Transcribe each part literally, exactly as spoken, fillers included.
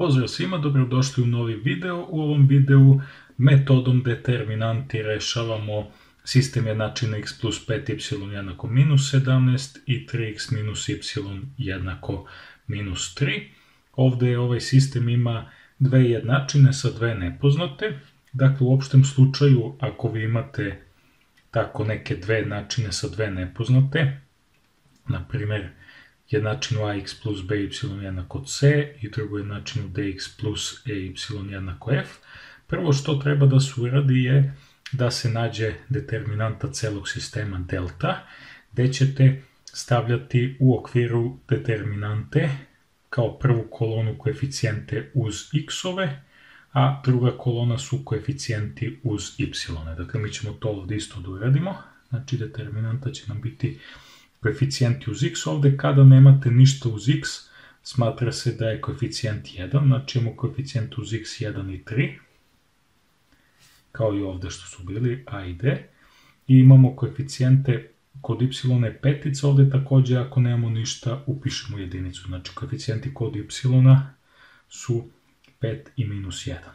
Pozdrav svima, dobrodošli u novi video. U ovom videu metodom determinanti rešavamo sistem jednačina x plus pet y jednako minus sedamnaest i tri x minus y jednako minus tri. Ovde ovaj sistem ima dve jednačine sa dve nepoznate. Dakle, u opštem slučaju, ako vi imate tako neke dve jednačine sa dve nepoznate, na primer, jednačinu ax plus by jednako c i drugu jednačinu dx plus ay jednako f. Prvo što treba da se uradi je da se nađe determinanta celog sistema delta, gde ćete stavljati u okviru determinante kao prvu kolonu koeficijente uz x-ove, a druga kolona su koeficijenti uz y. Dakle, mi ćemo to ovde isto da uradimo. Znači, determinanta će nam biti koeficijenti uz x. Ovde kada nemate ništa uz x, smatra se da je koeficijent jedan, znači imamo koeficijent uz x jedan i tri, kao i ovde što su bili a i d, i imamo koeficijente kod y je petica, ovde takođe ako nemamo ništa upišemo jedinicu, znači koeficijenti kod y su pet i minus jedan.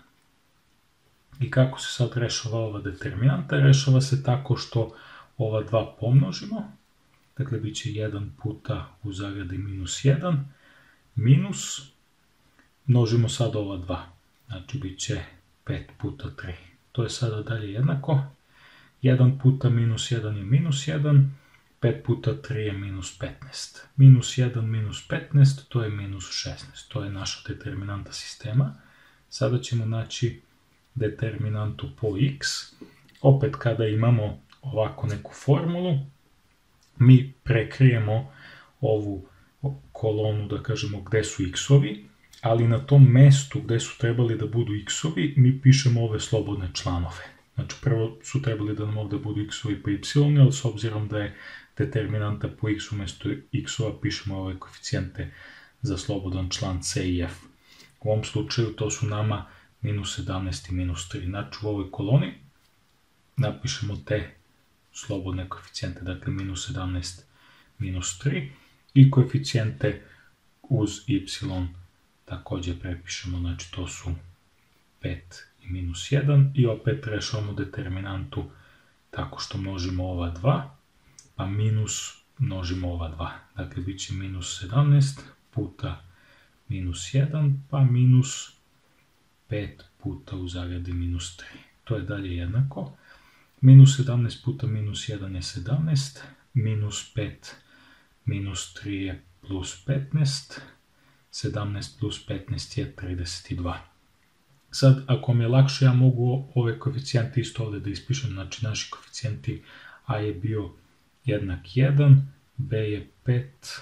I kako se sad rešava ova determinanta? Rešava se tako što ova dva pomnožimo. Dakle, bit će jedan puta u zagradi minus jedan, minus, množimo sad ova dva, znači bit će pet puta tri. To je sada dalje jednako, jedan puta minus jedan je minus jedan, pet puta tri je minus petnaest. Minus jedan minus petnaest, to je minus šesnaest, to je naša determinanta sistema. Sada ćemo naći determinantu po x. Opet kada imamo ovako neku formulu, mi prekrijemo ovu kolonu, da kažemo, gde su x-ovi, ali na tom mestu gde su trebali da budu x-ovi, mi pišemo ove slobodne članove. Znači, prvo su trebali da nam ovde budu x-ovi pa y, ali s obzirom da je determinanta po x umesto x-ova, pišemo ove koeficijente za slobodan član c i f. U ovom slučaju to su nama minus sedamnaest i minus tri. Znači, u ovoj koloni napišemo te slobodne koeficijente, dakle minus sedamnaest, minus tri, i koeficijente uz y takođe prepišemo, znači to su pet i minus jedan, i opet rešavamo determinantu tako što množimo ova dva, pa minus množimo ova dva, dakle bit će minus sedamnaest puta minus jedan, pa minus pet puta u zagradi minus tri. To je dalje jednako. Minus sedamnaest puta minus jedan je sedamnaest, minus pet minus tri je plus petnaest, sedamnaest plus petnaest je trideset dva. Sad, ako mi je lakše, ja mogu ove koeficijente isto ovde da ispišem, znači naši koeficijenti a je bio jednak jedan, b je pet,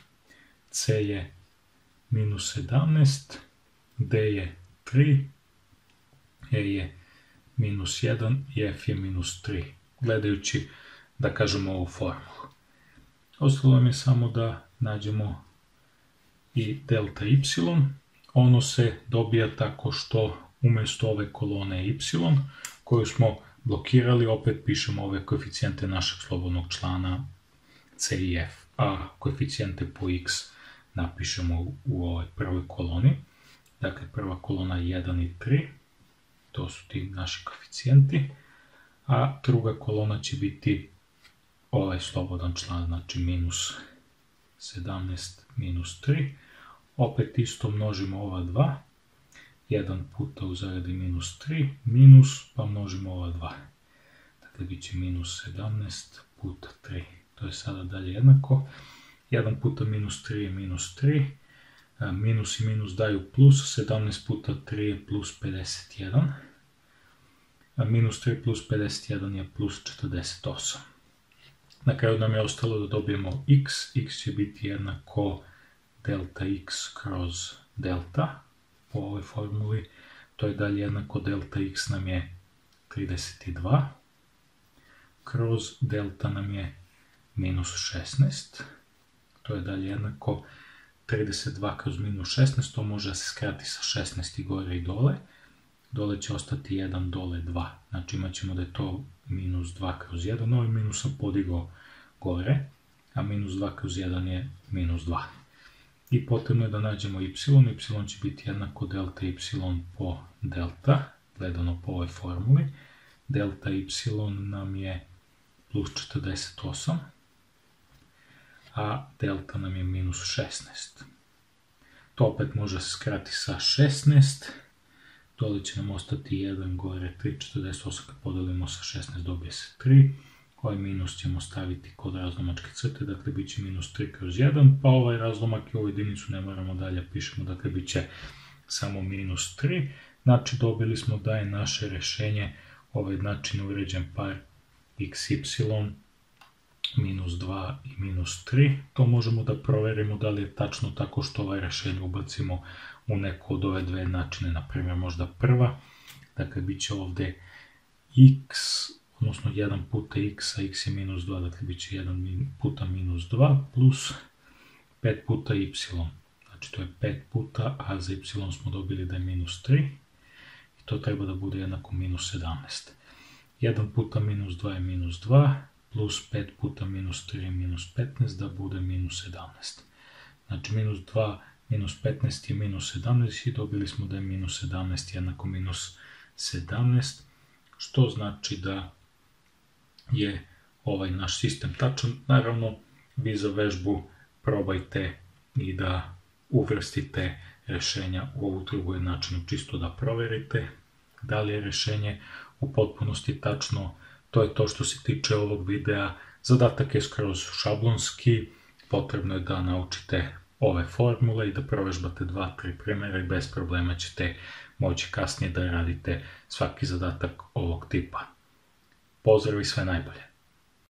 c je minus sedamnaest, d je tri, e je minus jedan i f je minus tri, gledajući, da kažemo, ovu formulu. Ostalo nam je samo da nađemo i delta y. Ono se dobija tako što umesto ove kolone y, koju smo blokirali, opet pišemo ove koeficijente našeg slobodnog člana c i f, a koeficijente po x napišemo u ovoj prvoj koloni. Dakle, prva kolona je jedan i tri, to su ti naši koeficijenti, a druga kolona će biti ovaj slobodan član, znači minus sedamnaest minus tri, opet isto množimo ova dva, jedan puta u zagradi minus tri, minus, pa množimo ova dva. Dakle, bit će minus sedamnaest puta tri, to je sada dalje jednako, jedan puta minus tri je minus tri, minus i minus daju plus, sedamnaest puta tri je plus pedeset jedan, minus tri plus pedeset jedan je plus četrdeset osam. Na kraju nam je ostalo da dobijemo x, x će biti jednako delta x kroz delta, po ovoj formuli, to je dalje jednako delta x nam je trideset dva, kroz delta nam je minus šesnaest, to je dalje jednako trideset dva kroz minus šesnaest, to može da se skrati sa šesnaest i gore i dole, dole će ostati jedan, dole dva, znači imat ćemo da je to minus dva kroz jedan, ovaj minus sam podigao gore, a minus dva kroz jedan je minus dva. i potrebno je da nađemo y, y će biti jednako delta y po delta, gledano po ovoj formuli. Delta y nam je plus četrdeset osam, a delta nam je minus šesnaest. To opet može se skrati sa šesnaest, dole će nam ostati jedan, gore tri, četrdeset osam kad podelimo sa šesnaest dobije se tri, ovaj minus ćemo staviti kod razlomačke crte, dakle bit će minus tri kroz jedan, pa ovaj razlomak i ovu jedinicu ne moramo dalje pišemo, dakle bit će samo minus tri, znači dobili smo da je naše rešenje ovaj način uređen par xy minus dva i minus tri. To možemo da proverimo da li je tačno tako što ovaj rešenje ubacimo u neku od ove dve načine, na primjer možda prva, dakle bit će ovde x, odnosno jedan puta x, a x je minus dva, dakle bit će jedan puta minus dva plus pet puta y, znači to je pet puta, a za y smo dobili da je minus tri i to treba da bude jednako minus sedamnaest. jedan puta minus dva je minus dva, plus pet puta minus tri je minus petnaest, da bude minus sedamnaest. Znači minus dva minus petnaest je minus sedamnaest i dobili smo da je minus sedamnaest jednako minus sedamnaest, što znači da je ovaj naš sistem tačan. Naravno, vi za vežbu probajte i da uvrstite rešenja u ovu drugu jednačinu, čisto da proverite da li je rešenje u potpunosti tačno. To je to što se tiče ovog videa. Zadatak je skroz šablonski, potrebno je da naučite ove formule i da provežbate dva tri primjera i bez problema ćete moći kasnije da radite svaki zadatak ovog tipa. Pozdrav i sve najbolje!